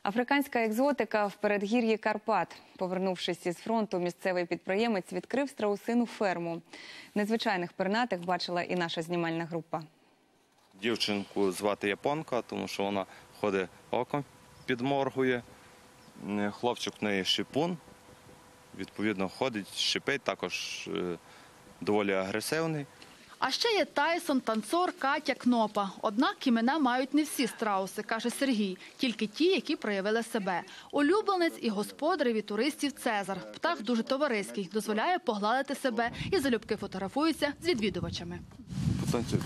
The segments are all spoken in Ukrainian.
Африканська екзотика в передгір'ї Карпат. Повернувшись із фронту, місцевий підприємець відкрив страусину ферму. Незвичайних пернатих бачила і наша знімальна група. Дівчинку звати Японка, тому що вона ходить оком, підморгує. Хлопчик в неї шипун, відповідно ходить, шипить, також доволі агресивний. А ще є Тайсон, танцор, Катя, Кнопа. Однак імена мають не всі страуси, каже Сергій, тільки ті, які проявили себе. Улюбленець і господарів, і туристів Цезар. Птах дуже товариський, дозволяє погладити себе і залюбки фотографується з відвідувачами. Потанцюй.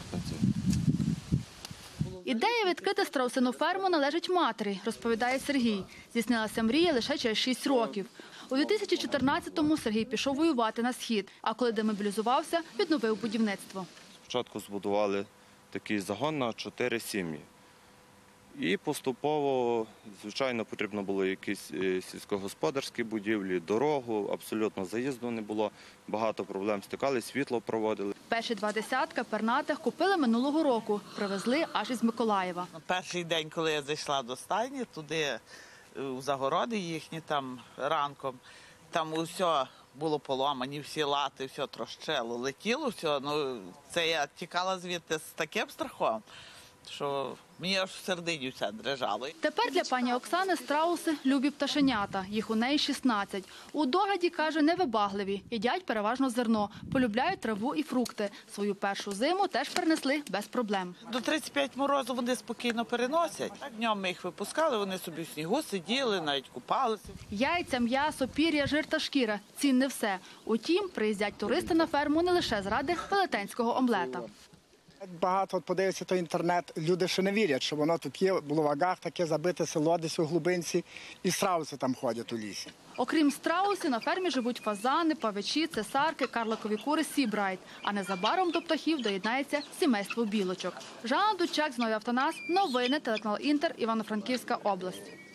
Ідея відкрити страусину ферму належить матері, розповідає Сергій. Здійснилася мрія лише через 6 років. У 2014-му Сергій пішов воювати на схід, а коли демобілізувався, відновив будівництво. Спочатку збудували такий загон на 4 сім'ї. І поступово, звичайно, потрібно було якісь сільськогосподарські будівлі, дорогу, абсолютно заїзду не було, багато проблем стикали, світло проводили. Перші 2 десятка пернатих купили минулого року, привезли аж із Миколаєва. Перший день, коли я зайшла до стайні, туди у загороди їхні там ранком, там усе було поломані, всі лати, все трощило, летіло все. Ну, це я тікала звідти з таким страхом, що мені аж в середині все дрижало. Тепер для пані Оксани страуси – любі пташенята. Їх у неї 16. У догляді, каже, невибагливі. Їдять переважно зерно, полюбляють траву і фрукти. Свою першу зиму теж перенесли без проблем. До 35 морозу вони спокійно переносять. Днем ми їх випускали, вони собі в снігу сиділи, навіть купалися. Яйця, м'ясо, пір'я, жир та шкіра – цінне все. Утім, приїздять туристи на ферму не лише заради велетенського омлета. Багато подивиться той інтернет, люди ще не вірять, що воно тут є, в Булавагах таке забите село десь у глибинці, і страуси там ходять у лісі. Окрім страусів, на фермі живуть фазани, павичі, цесарки, карликові кури Сібрайт. А незабаром до птахів доєднається сімейство білочок. Жанна Дучак, Зіновій Автонас, новини, телеканал Інтер, Івано-Франківська область.